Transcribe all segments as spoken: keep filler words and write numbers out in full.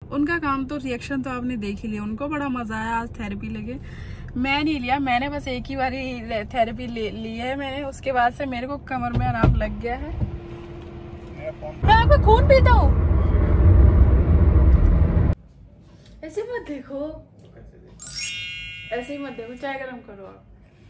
उनका काम तो रिएक्शन तो आपने देख ही लिया, उनको बड़ा मजा आया आज थेरेपी लगे। मैं नहीं लिया, मैंने बस एक ही बारी थेरेपी ले ली है मैंने, उसके बाद से मेरे को कमर में आराम लग गया है। मैं आपका खून पीता हूँ, ऐसे मत देखो, ऐसे ही मत देखो। चाय गरम करो आप,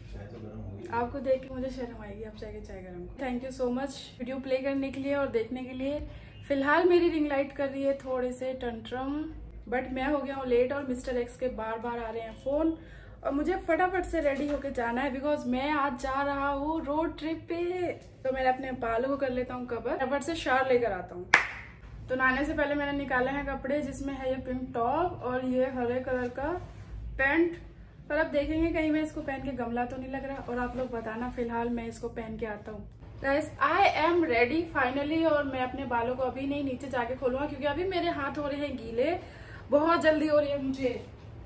आपको देख के मुझे शर्म आएगी, आप चाय के चाय गरम करो। Thank you so much video play करने के लिए और देखने के लिए। फिलहाल मेरी रिंग लाइट कर रही है थोड़े से टंट्रम, बट मैं हो गया हूँ लेट और मिस्टर एक्स के बार बार आ रहे हैं फोन और मुझे फटाफट से रेडी होके जाना है बिकॉज मैं आज जा रहा हूँ रोड ट्रिप पे। तो मैं अपने बालों को कर लेता हूँ कवर, फटाफट से शावर लेकर आता हूँ। तो नहाने से पहले मैंने निकाले हैं कपड़े, जिसमें है ये पिंक टॉप और ये हरे कलर का पैंट। पर अब देखेंगे कहीं मैं इसको पहन के गमला तो नहीं लग रहा, और आप लोग बताना। फिलहाल मैं इसको पहन के आता हूँ। Guys I am ready finally, और मैं अपने बालों को अभी नहीं नीचे जाके खोलूंगा क्योंकि अभी मेरे हाथ हो रहे हैं गीले, बहुत जल्दी हो रही है मुझे।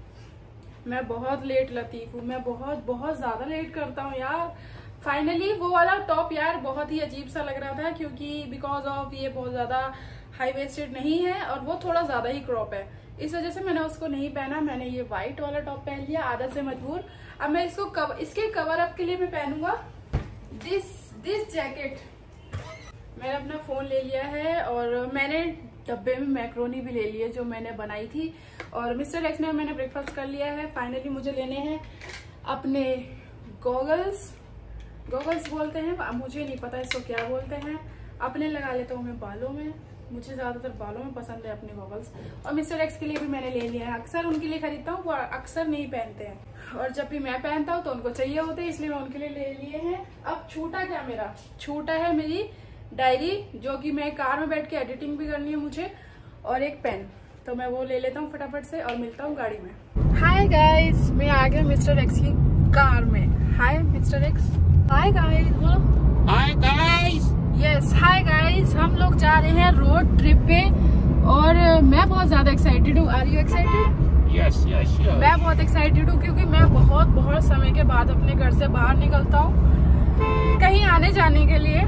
मैं बहुत लेट लतीफ हूँ, मैं बहुत बहुत ज्यादा लेट करता हूँ यार। फाइनली वो वाला टॉप यार बहुत ही अजीब सा लग रहा था क्योंकि बिकॉज ऑफ ये बहुत ज्यादा हाई वेस्टेड नहीं है और वो थोड़ा ज्यादा ही क्रॉप है, इस वजह से मैंने उसको नहीं पहना। मैंने ये व्हाइट वाला टॉप पहन लिया आदत से मजबूर। अब मैं इसको कव, इसके कवर अप के लिए मैं पहनूंगा दिस दिस जैकेट। मैंने अपना फोन ले लिया है और मैंने डब्बे में मैक्रोनी भी ले ली है जो मैंने बनाई थी, और मिस्टर एक्स में मैंने ब्रेकफास्ट कर लिया है। फाइनली मुझे लेने हैं अपने गॉगल्स, गॉगल्स बोलते हैं, मुझे नहीं पता इसको क्या बोलते हैं। अपने लगा लेता हूँ मैं बालों में, मुझे ज्यादातर बालों में पसंद है अपने गॉगल्स। और मिस्टर एक्स के लिए भी मैंने ले लिया है, अक्सर उनके लिए खरीदता हूँ, वो अक्सर नहीं पहनते हैं और जब भी मैं पहनता हूँ तो उनको चाहिए होते हैं, इसलिए मैं उनके लिए ले लिए हैं। अब छूटा क्या मेरा, छूटा है मेरी डायरी जो कि मैं कार में बैठ के एडिटिंग भी करनी है मुझे, और एक पेन। तो मैं वो ले लेता हूँ फटाफट से और मिलता हूँ गाड़ी में। हाय गाइस, मैं आ गया मिस्टर एक्स की कार में। Hi mister X. Hi guys. Hi guys. Yes hi guys, हम लोग जा रहे हैं रोड ट्रिप पे और मैं बहुत ज्यादा एक्साइटेड हूँ। Are you excited? Yes yes yes. मैं बहुत एक्साइटेड हूँ क्योंकि मैं बहुत बहुत समय के बाद अपने घर से बाहर निकलता हूँ कहीं आने जाने के लिए,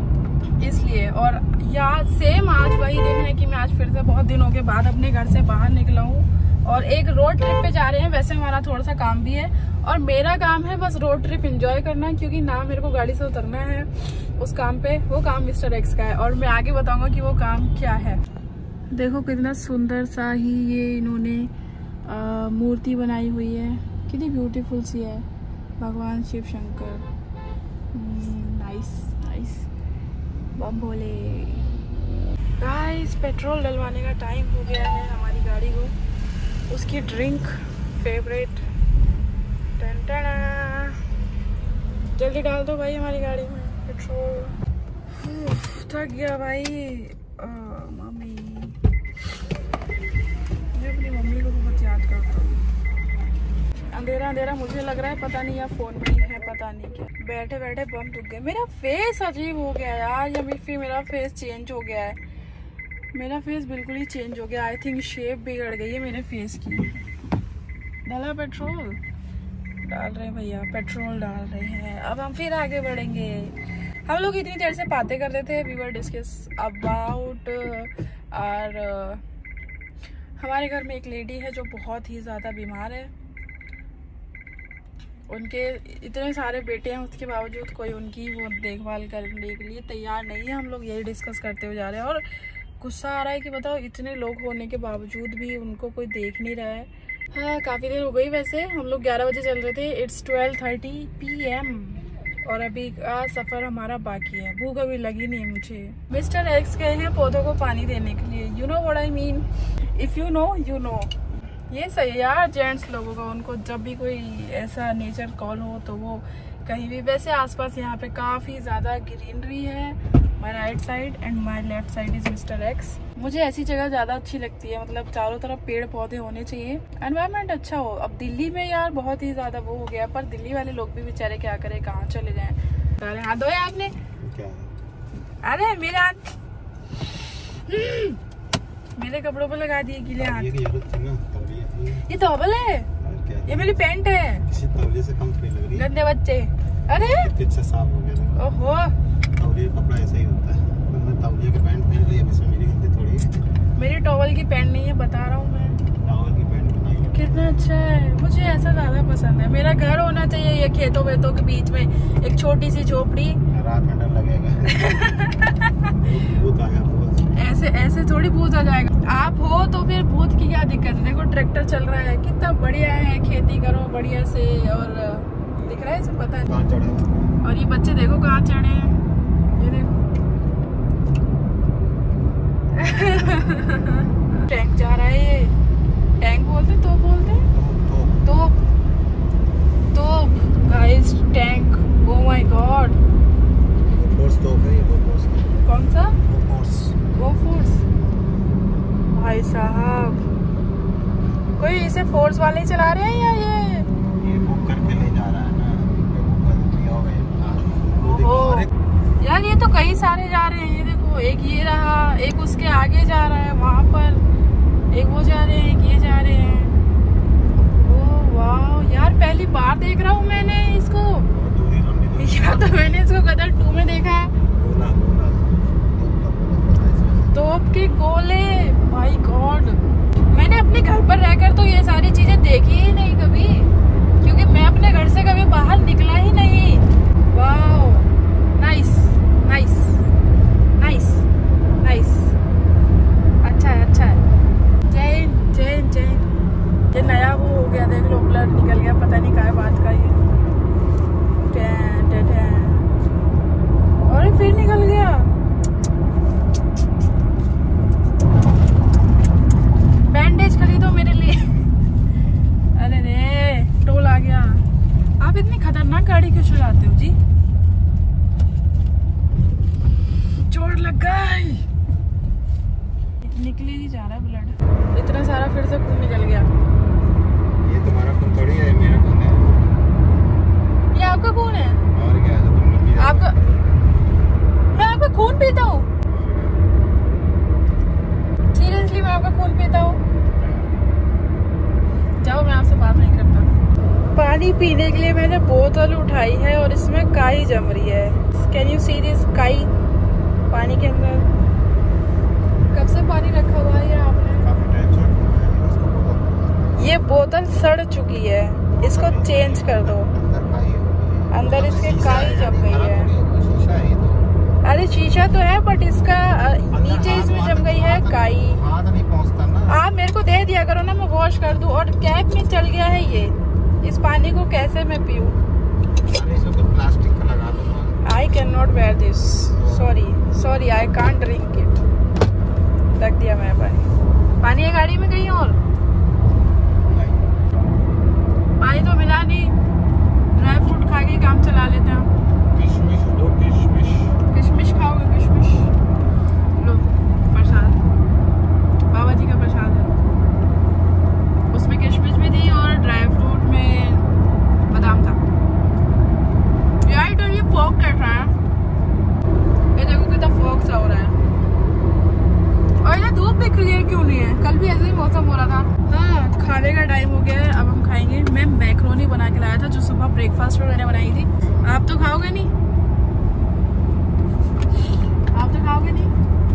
इसलिए। और यार सेम आज वही दिन है कि मैं आज फिर से बहुत दिनों के बाद अपने घर से बाहर निकला हूँ और एक रोड ट्रिप पे जा रहे हैं। वैसे हमारा थोड़ा सा काम भी है और मेरा काम है बस रोड ट्रिप एंजॉय करना, क्योंकि ना मेरे को गाड़ी से उतरना है उस काम पे, वो काम मिस्टर एक्स का है और मैं आगे बताऊंगा कि वो काम क्या है। देखो कितना सुंदर सा ही ये इन्होंने मूर्ति बनाई हुई है, कितनी ब्यूटीफुल सी है, भगवान Shiv Shankar. Nice nice, Bam Bhole. Guys petrol डलवाने का टाइम हो गया है हमारी गाड़ी को, उसकी ड्रिंक फेवरेट। टन टन, जल्दी डाल दो भाई हमारी गाड़ी में पेट्रोल। थक गया भाई। आ, मम्मी, मैं अपनी मम्मी को बहुत याद करता हूँ। अंधेरा अंधेरा मुझे लग रहा है, पता नहीं या फोन में है, पता नहीं क्या। बैठे बैठे बम दुख गए। मेरा फेस अजीब हो गया यार, या फिर मेरा फेस चेंज हो गया है। मेरा फेस बिल्कुल ही चेंज हो गया। आई थिंक शेप बिगड़ गई है मेरे फेस की। डाला पेट्रोल, डाल रहे हैं भैया, पेट्रोल डाल रहे हैं। अब हम फिर आगे बढ़ेंगे। हम लोग इतनी देर से बातें कर रहे थे, वी वर डिस्कस अबाउट और हमारे घर में एक लेडी है जो बहुत ही ज़्यादा बीमार है। उनके इतने सारे बेटे हैं, उसके बावजूद कोई उनकी वो देखभाल करने के लिए तैयार नहीं है। हम लोग यही डिस्कस करते हुए जा रहे हैं और गुस्सा आ रहा है कि बताओ इतने लोग होने के बावजूद भी उनको कोई देख नहीं रहा है। हाँ काफ़ी देर हो गई वैसे, हम लोग ग्यारह बजे चल रहे थे, it's twelve thirty P M और अभी का सफ़र हमारा बाकी है। भूख अभी लगी नहीं है मुझे। मिस्टर एक्स गए हैं पौधों को पानी देने के लिए। You know what I mean, if you know you know. ये सही है यार जेंट्स लोगों का, उनको जब भी कोई ऐसा नेचर कॉल हो तो वो कहीं भी। वैसे आसपास यहाँ पे काफ़ी ज़्यादा ग्रीनरी है। My right side and my left side is mister X. मुझे ऐसी जगह ज़्यादा अच्छी लगती है, मतलब चारों तरफ पेड़ पौधे होने चाहिए, एनवायरनमेंट अच्छा हो। अब दिल्ली में यार बहुत ही ज़्यादा वो हो गया, पर दिल्ली वाले लोग भी बेचारे क्या करें, कहाँ चले जाएं। अरे हाथ धोया आपने? अरे मेरे हाथ मेरे कपड़ों पर लगा दिए गीले हाथ। ये तौबल है, ये मेरी पैंट है। किसी तौलिए से कम थोड़ी लग रही है। गंदे बच्चे। अरे अच्छा साफ हो गया। ओहो, तौलिए कपड़ा ऐसा ही होता है। मैंने तौलिए की पैंट पहन ली, अब इसमें मेरी गलती थोड़ी है। मेरी टॉवल की पैंट नहीं है, बता रहा ऐसा ज्यादा पसंद है। मेरा घर होना चाहिए ये खेतों वेतों के बीच में, एक छोटी सी झोपड़ी। रात में डर लगेगा। भूत आ गया, भूत। ऐसे ऐसे थोड़ी भूत आ जाएगा। आप हो तो फिर भूत की क्या दिक्कत है। देखो ट्रैक्टर चल रहा है, कितना बढ़िया है, खेती करो बढ़िया से। और दिख रहा है इसे, पता है कहाँ चढ़े। और ये बच्चे देखो कहाँ चढ़े हैं, ये देखो। टैंक जा रहा है, ये टैंक बोलते तो बोलते हैं तो तो guys tank. Oh my god, force तो है, वो फोर्स। कौन सा? वो फोर्स। वो फोर्स। भाई साहब, कोई इसे फोर्स वाले चला रहे हैं या ये ये बुक करके ले जा रहा है ना, बुक कर दिया होगा। ओहो यार, ये तो कई सारे जा रहे हैं। ये देखो, एक ये रहा, एक उसके आगे जा रहा है वहां पर, एक वो जा रहे हैं, एक ये जा रहे हैं। ओह वाह यार, पहली बार देख रहा हूँ मैंने इसको। या तो मैंने इसको गदर टू में देखा है। गोला, गोला। तोप के गोले, माय गॉड। मैंने अपने घर पर रहकर तो ये सारी चीजें देखी ही नहीं कभी, क्योंकि मैं अपने घर से कभी बाहर निकला ही नहीं। Wow, nice nice nice nice, अच्छा है अच्छा है। जैन जैन जैन, ये नया वो हो गया, देख लो ब्लड निकल गया, पता नहीं क्या बात का ये। टैं, टैं, टैं। और फिर निकल गया। बैंडेज खरीदो मेरे लिए। अरे रे, टोल आ गया। आप इतनी खतरनाक गाड़ी क्यों चलाते हो जी? चोट लग गई। निकले ही जा रहा है ब्लड, इतना सारा फिर से खून निकल गया। ये तुम्हारा खून थोड़ी है, मेरा खून है। ये आपका खून है? और क्या है, तो तुम लोग आपका? मैं आपका खून पीता हूँ? सीरियसली मैं आपका खून पीता हूँ? जाओ, मैं आपसे बात नहीं करता। पानी पीने के लिए मैंने बोतल उठाई है और इसमें काई जम रही है। कैन यू सी दिस काई पानी के अंदर? कब से पानी रखा हुआ है ये आपने? काफी टाइम से इसको बोतल। ये बोतल सड़ चुकी है, इसको चेंज कर दो। अंदर काई है, अंदर इसके काई जम गई है। शीशा है ये तो। अरे शीशा तो है, बट इसका नीचे इसमें जम गई है काई। हाथ नहीं पहुंचता ना। आप मेरे को दे दिया करो ना, मैं वॉश कर दूं। और कैप में चल गया है ये, इस पानी को कैसे मैं पीऊं? अरे इसको तो प्लास्टिक का लगा दो ना। I can not wear this, sorry sorry, I can't drink it. रख दिया मैंने पानी। पानी है गाड़ी में कहीं और? पानी तो मिला नहीं। ड्राई फ्रूट खा के काम चला लेते हैं। किशमिश दो, किशमिश। किशमिश खाओगे? किशमिश लो, प्रसाद, बाबा जी का प्रसाद है। उसमें किशमिश भी थी और ड्राई फ्रूट में बादाम था। यार तो ये फॉग कैसा है? ये देखो कितना फॉग सा हो रहा है। और ये धूप भी क्लियर क्यों नहीं है? कल भी ऐसे ही मौसम हो रहा था। हाँ, खाने का टाइम हो गया है, अब हम खाएंगे। मैं मैक्रोनी बना के लाया था, जो सुबह ब्रेकफास्ट में मैंने बनाई थी। आप तो खाओगे नहीं? आप तो खाओगे नहीं?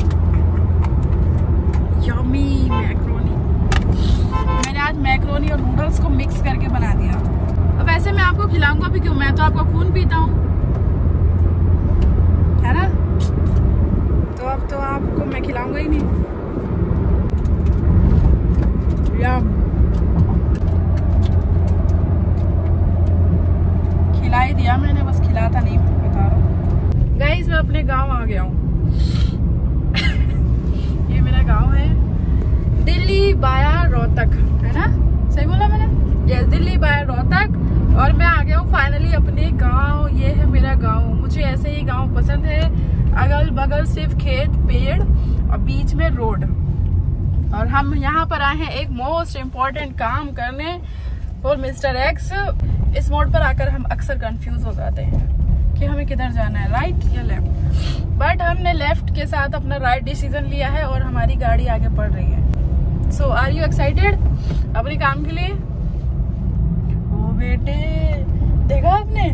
Yummy macaroni. मैंने आज मैक्रोनी और नूडल्स को मिक्स करके बना दिया। अब वैसे मैं आपको खिलाऊंगा भी क्यों? मैं तो आपका खून पीता हूँ, है ना? तो अब तो आपको मैं खिलाऊंगा ही नहीं। यम, खिला ही दिया मैंने, बस खिलाता नहीं, बता रहा हूँ। गाइस मैं अपने गांव आ गया हूँ। ये मेरा गांव है, दिल्ली बाया रोहतक, है ना? सही बोला मैंने? यस, दिल्ली बाया रोहतक। और मैं आ गया हूँ फाइनली अपने गांव। ये है मेरा गांव। मुझे ऐसे ही गांव पसंद है, अगल बगल सिर्फ खेत, पेड़ और बीच में रोड। और हम यहाँ पर आए हैं एक मोस्ट इम्पोर्टेंट काम करने फॉर मिस्टर एक्स। इस मोड पर आकर हम अक्सर कंफ्यूज हो जाते हैं कि हमें किधर जाना है, राइट या लेफ्ट। बट हमने लेफ्ट के साथ अपना राइट डिसीजन लिया है और हमारी गाड़ी आगे बढ़ रही है। सो आर यू एक्साइटेड अपने काम के लिए? ओ बेटे, देखा आपने?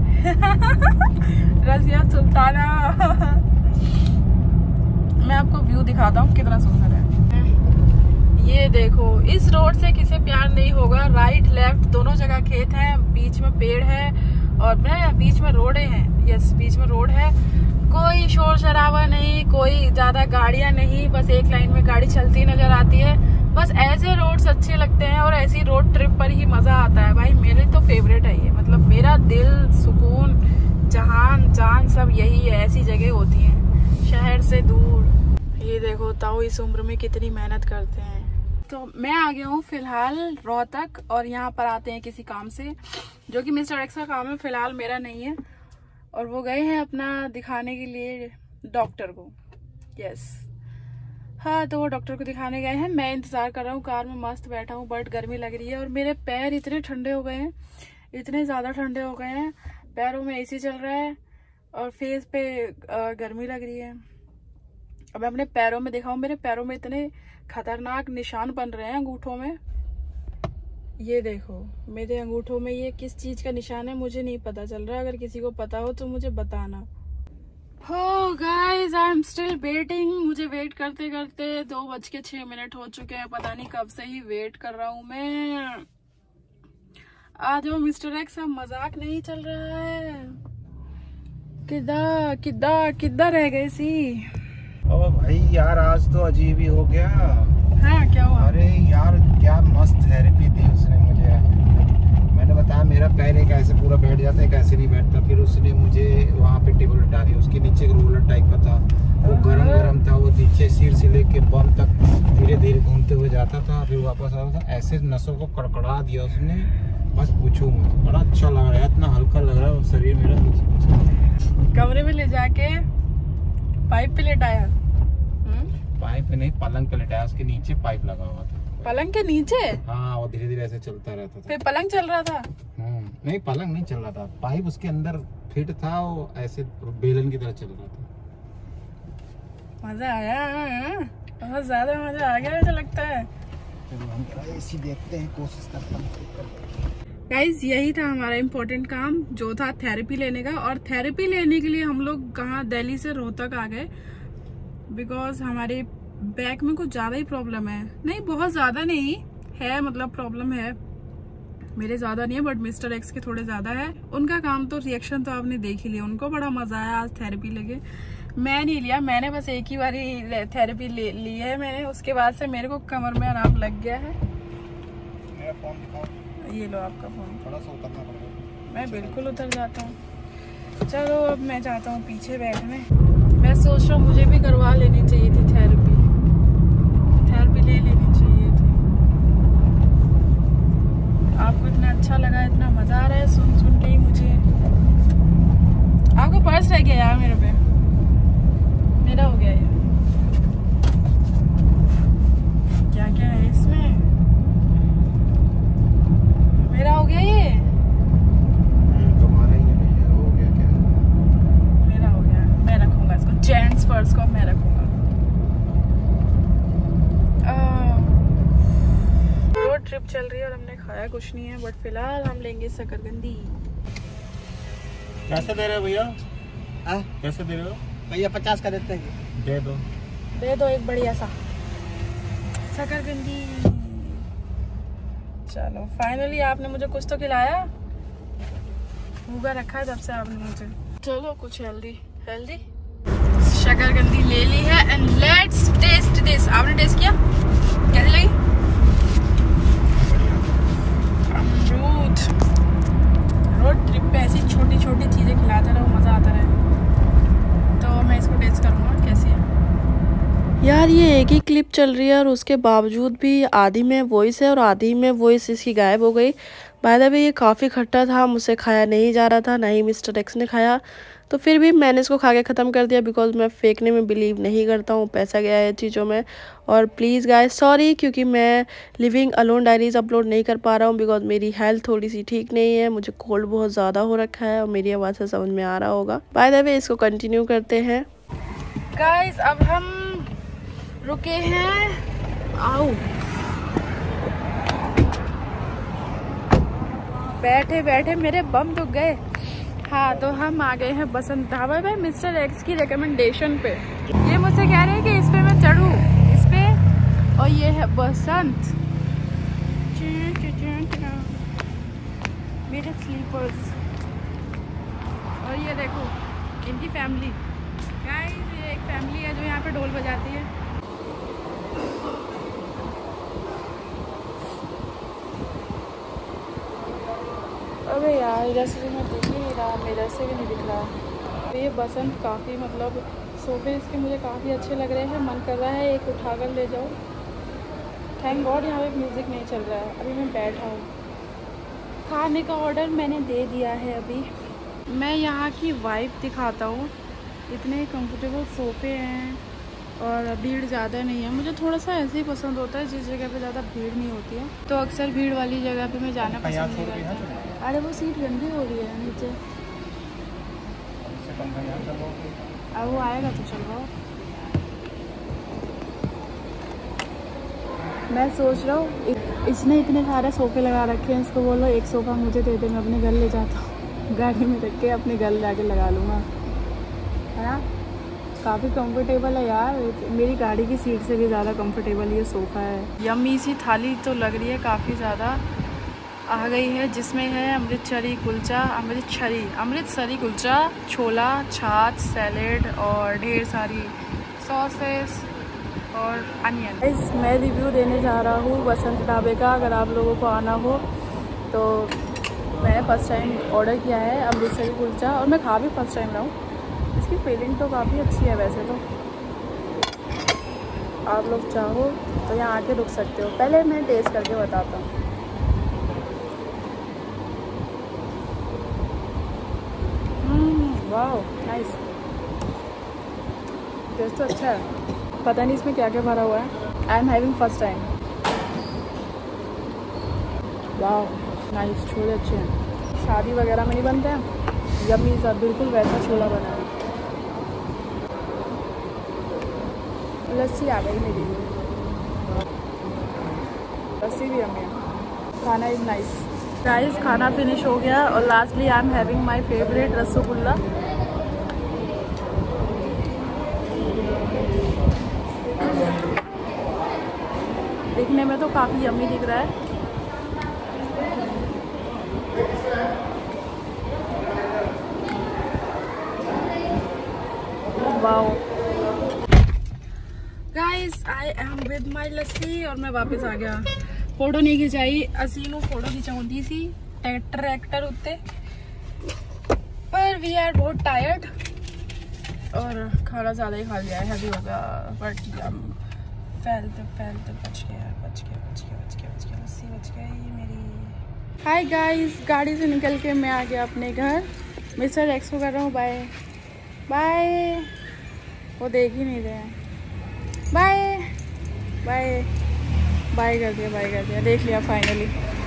रज़िया सुल्ताना। मैं आपको व्यू दिखाता हूँ कितना सुंदर है। ये देखो, इस रोड से किसे प्यार नहीं होगा। राइट लेफ्ट दोनों जगह खेत हैं, बीच में पेड़ है और बीच में रोड है। यस, बीच में रोड है। कोई शोर शराबा नहीं, कोई ज्यादा गाड़ियां नहीं, बस एक लाइन में गाड़ी चलती नजर आती है। बस ऐसे रोड्स अच्छे लगते हैं और ऐसी रोड ट्रिप पर ही मजा आता है भाई। मेरे तो फेवरेट है ये, मतलब मेरा दिल सुकून जहान जान सब यही है। ऐसी जगह होती है शहर से दूर। ये देखो ताऊ इस उम्र में कितनी मेहनत करते हैं। तो मैं आ गया हूँ फिलहाल रोहतक और यहाँ पर आते हैं किसी काम से, जो कि मिस्टर एक्स का काम है, फिलहाल मेरा नहीं है। और वो गए हैं अपना दिखाने के लिए डॉक्टर को। यस, हाँ, तो वो डॉक्टर को दिखाने गए हैं। मैं इंतजार कर रहा हूँ, कार में मस्त बैठा हूँ, बट गर्मी लग रही है और मेरे पैर इतने ठंडे हो गए हैं, इतने ज्यादा ठंडे हो गए हैं। पैरों में एसी चल रहा है और फेस पे गर्मी लग रही है। अब मैं अपने पैरों में दिखाऊं, मेरे पैरों में इतने खतरनाक निशान बन रहे हैं अंगूठों में। ये देखो मेरे अंगूठों में ये किस चीज का निशान है मुझे नहीं पता चल रहा। अगर किसी को पता हो तो मुझे बताना। हो guys, I am still waiting. मुझे वेट करते करते दो बज के छह मिनट हो चुके हैं। पता नहीं कब से ही वेट कर रहा हूँ मैं। आ जाओ मिस्टर एक्स, अब मजाक नहीं चल रहा है। किदा किदा किदा रह गए सी। ओ भाई यार, आज तो अजीब ही हो गया। हाँ, क्या हुआ? अरे यार, क्या मस्त थेरेपी दी उसने मुझे। मैंने बताया मेरा पैर एक ऐसे पूरा बैठ जाता है, एक ऐसे नहीं बैठता। फिर उसने मुझे वहाँ पे टेबल लटा दी। उसके नीचे एक रोलर टाइप का था, वो गरम गरम था। वो नीचे सिर से लेके बम तक धीरे धीरे घूमते हुए जाता था, फिर वापस आता था। ऐसे नसों को कड़कड़ा दिया उसने, बस पूछो मत। बड़ा अच्छा लग रहा है, इतना हल्का लग रहा है शरीर मेरा। कमरे में ले जाके पाइप पे लेटाया? पाइप पे नहीं, पलंग पे लेटाया। उसके नीचे पाइप लगा हुआ था। पलंग के नीचे? हाँ, वो धीरे धीरे ऐसे चलता रहता था। फिर पलंग चल रहा था? नहीं, पलंग नहीं चल रहा था, पाइप उसके अंदर फिट था, वो ऐसे बेलन की तरह चल रहा था। मजा आया, बहुत ज्यादा मजा आ गया ऐसा लगता है। हम ऐसी देखते हैं, कोशिश करता हूँ। गाइज, यही था हमारा इम्पोर्टेंट काम, जो था थेरेपी लेने का। और थेरेपी लेने के लिए हम लोग कहाँ, दिल्ली से रोहतक आ गए, बिकॉज हमारे बैक में कुछ ज्यादा ही प्रॉब्लम है। नहीं, बहुत ज्यादा नहीं है, मतलब प्रॉब्लम है, मेरे ज्यादा नहीं है, बट मिस्टर एक्स के थोड़े ज्यादा है। उनका काम तो रिएक्शन तो आपने देख ही लिया, उनको बड़ा मजा आया आज थेरेपी लेके। मैं नहीं लिया, मैंने बस एक ही बारी थेरेपी ले ली है मैंने। उसके बाद से मेरे को कमर में आराम लग गया है। मेरा फोन दिखाओ। ये लो आपका फोन। थोड़ा सा उतरना पड़ेगा। मैं बिल्कुल उतर जाता हूँ। चलो अब मैं जाता हूँ पीछे बैठने। मैं सोच रहा हूँ मुझे भी करवा लेनी चाहिए थी थेरेपी, थेरेपी ले लेनी चाहिए थी। आपको इतना अच्छा लगा, इतना मजा आ रहा है सुन सुन के ही मुझे। आपको पर्स रह गया यार मेरे पे, मेरा हो गया ये। क्या क्या है इसमें? मेरा हो गया ये। तुम्हारा ही भैया हो गया क्या? मेरा हो गया, मैं रखूंगा इसको, जेंट्स पर्स को मैं रखूंगा। रोड ट्रिप चल रही है और हमने खाया कुछ नहीं है, बट फिलहाल हम लेंगे शकरकंदी। कैसे दे रहे हो भैया? कैसे दे रहे हो भैया? पचास का देते हैं। दे दो, दे दो एक बढ़िया सा शकरकंदी। चलो फाइनली आपने मुझे कुछ तो खिलाया, भूखा रखा है जब से आपने मुझे। चलो कुछ हेल्दी हेल्दी शकरकंदी ले ली है एंड लेट्स टेस्ट दिस। आपने टेस्ट किया, कैसी लगी? अमरूद। रोड ट्रिप पे ऐसी छोटी छोटी चीजें खिलाते रहो, मजा आता रहे। तो मैं इसको टेस्ट करूंगा कैसी है। यार ये एक ही क्लिप चल रही है और उसके बावजूद भी आधी में वॉइस है और आधी में वॉइस इसकी गायब हो गई। बाय द वे ये काफ़ी खट्टा था, मुझसे खाया नहीं जा रहा था, ना ही मिस्टर एक्स ने खाया, तो फिर भी मैंने इसको खा के ख़त्म कर दिया बिकॉज मैं फेंकने में बिलीव नहीं करता हूँ, पैसा गया है चीज़ों में। और प्लीज़ गाइस सॉरी, क्योंकि मैं लिविंग अलोन डायरीज अपलोड नहीं कर पा रहा हूँ बिकॉज मेरी हेल्थ थोड़ी सी ठीक नहीं है, मुझे कोल्ड बहुत ज़्यादा हो रखा है और मेरी आवाज़ से समझ में आ रहा होगा। बाय द वे इसको कंटिन्यू करते हैं। गाइस अब हम रुके हैं, आओ बैठे बैठे मेरे बम दुख गए। हाँ तो हम आ गए हैं बसंत ढाबा पे मिस्टर एक्स की रिकमेंडेशन पे। ये मुझसे कह रहे हैं कि इस पे मैं चढ़ूँ, इस पे, और ये है बसंत, मेरे स्लीपर्स। और ये देखो इनकी फैमिली, गाइस ये एक फैमिली है जो यहाँ पे ढोल बजाती है। अबे यार इधर से मैं देख ही नहीं रहा, मेरे से भी नहीं दिख रहा। तो ये बसंत काफ़ी मतलब सोफे इसके मुझे काफ़ी अच्छे लग रहे हैं। मन कर रहा है एक उठाकर ले जाओ। थैंक गॉड यहाँ पे म्यूज़िक नहीं चल रहा है। अभी मैं बैठा हूँ। खाने का ऑर्डर मैंने दे दिया है। अभी मैं यहाँ की वाइब दिखाता हूँ। इतने कंफर्टेबल सोफ़े हैं और भीड़ ज़्यादा नहीं है। मुझे थोड़ा सा ऐसे ही पसंद होता है जिस जगह पे ज़्यादा भीड़ नहीं होती है। तो अक्सर भीड़ वाली जगह पे मैं जाना पसंद नहीं करता। अरे वो सीट गंदी हो रही है नीचे। अब वो आएगा तो चलो। मैं सोच रहा हूँ इसने इतने सारे सोफ़े लगा रखे हैं, इसको बोलो एक सोफ़ा मुझे दे दे, मैं अपने घर ले जाता हूँ। गाड़ी में रख के अपने घर जाके लगा लूँगा, है ना। काफ़ी कंफर्टेबल है यार, मेरी गाड़ी की सीट से भी ज़्यादा कंफर्टेबल ये सोफ़ा है। यम्मी सी थाली तो लग रही है काफ़ी ज़्यादा आ गई है, जिसमें है अमृतसरी कुलचा, अमृतसरी अमृतसरी कुलचा, छोला, छाछ, सैलेड और ढेर सारी सॉसेस और अनियन। मैं रिव्यू देने जा रहा हूँ बसंत ढाबे का। अगर आप लोगों को आना हो तो मैंने फ़र्स्ट टाइम ऑर्डर किया है अमृतसरी कुलचा और मैं खा भी फर्स्ट टाइम रहा हूँ। इसकी फीलिंग तो काफ़ी अच्छी है वैसे तो। आप लोग चाहो तो यहाँ आके रुक सकते हो। पहले मैं टेस्ट करके बताता हूँ। वाह नाइस, टेस्ट तो अच्छा है। पता नहीं इसमें क्या क्या भरा हुआ है। I am having first time. वाह नाइस, छोले अच्छे हैं। शादी वगैरह में नहीं बनते हैं। यम्मी सा बिल्कुल वैसा छोला बना है। लस्सी आ गई मेरी, लस्सी भी यम्मी है। खाना इज नाइस। गाइस खाना फिनिश हो गया और lastly I am having my favourite rasgulla. दिखने में तो काफ़ी यम्मी दिख रहा है। Wow guys I am with my lassi और मैं वापस आ गया। फोटो नहीं खिंचाई, असी नू फोटो खिंचाउंदी सी ट्रैक्टर उत्ते, पर वी आर बहुत टायर्ड और खाना ज़्यादा ही खा लिया है, हैवी हो गया। बट फैलते फैलते बच गया बच गया बच गया बच गया बच गया लस्सी बच गई मेरी। हाय गाइस, गाड़ी से निकल के मैं आ गया अपने घर। मिस्टर एक्स को कर रहा हूँ बाय बाय। वो देख ही नहीं रहे हैं। बाय बाय बाय कर दिया बाय कर दिया, देख लिया finally.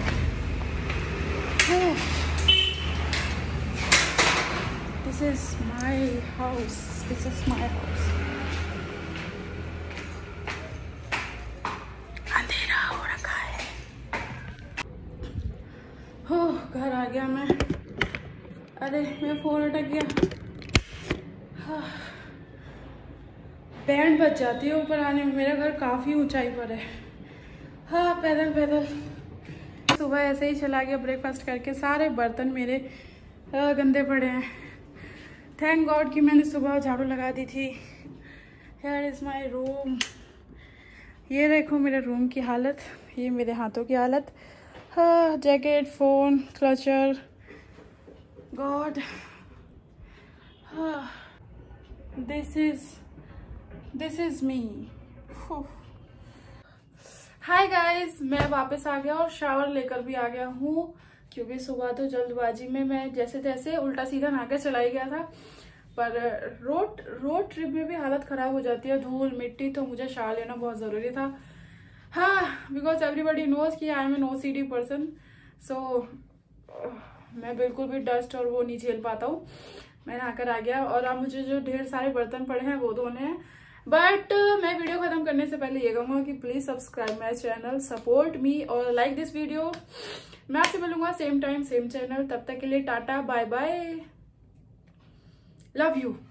This is my house, this is my house. अंधेरा हो रखा है। हो घर आ गया मैं। अरे मेरा फोन अटक गया। हाँ। बैंड बज जाती है ऊपर आने में। मेरा घर काफ़ी ऊंचाई पर है। हाँ पैदल पैदल सुबह ऐसे ही चला गया ब्रेकफास्ट करके। सारे बर्तन मेरे गंदे पड़े हैं। थैंक गॉड कि मैंने सुबह झाड़ू लगा दी थी। Here is my room. ये देखो मेरे रूम की हालत, ये मेरे हाथों की हालत। हाँ जैकेट, फ़ोन, क्लचर, गॉड। हाँ this is this is me. Hi guys, मैं वापस आ गया और शावर लेकर भी आ गया हूँ, क्योंकि सुबह तो जल्दबाजी में मैं जैसे तैसे उल्टा सीधा नहाकर चला ही गया था। पर रोड रोड ट्रिप में भी हालत ख़राब हो जाती है, धूल मिट्टी, तो मुझे शावर लेना बहुत ज़रूरी था। हाँ बिकॉज एवरीबडी नोज कि I am an O C D person, so मैं बिल्कुल भी डस्ट और वो नहीं झेल पाता हूँ। मैं नहाकर आ गया और अब मुझे जो ढेर सारे बर्तन पड़े हैं वो धोने हैं। बट uh, मैं वीडियो खत्म करने से पहले ये कहूँगा कि please subscribe my channel, support me और लाइक दिस वीडियो। मैं आपसे मिलूंगा सेम टाइम सेम चैनल। तब तक के लिए tata bye bye, love you.